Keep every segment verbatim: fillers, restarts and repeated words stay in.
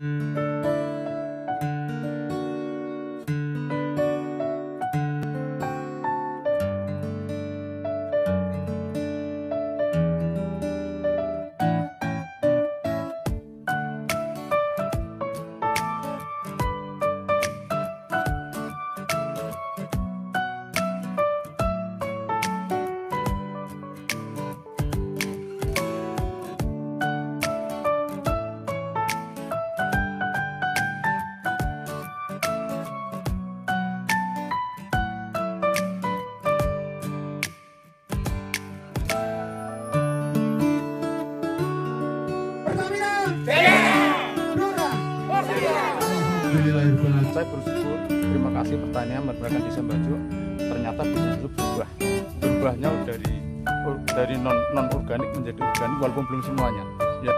Saya bersyukur, terima kasih pertanian Merberakan Desa Mbajuk ternyata bisa berubah. Berubahnya dari dari non non organik menjadi organik walaupun belum semuanya. Ya.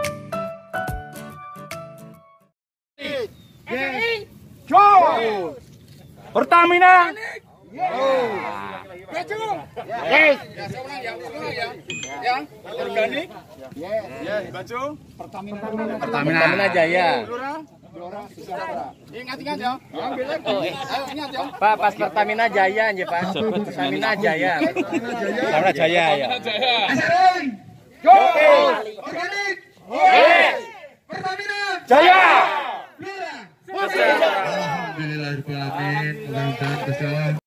Pertamina. Maju. Yes. Yang organik. Yes. Maju. Pertamina. Pertamina Jaya. Ingat-ingat ya. Ayo ingat ya. Pak, pas Pertamina Jaya aja, Pak. Pertamina Jaya. Pertamina Jaya ya. Go. Organik. Pertamina Jaya. Alhamdulillahirobbilalamin. Mudah-mudahan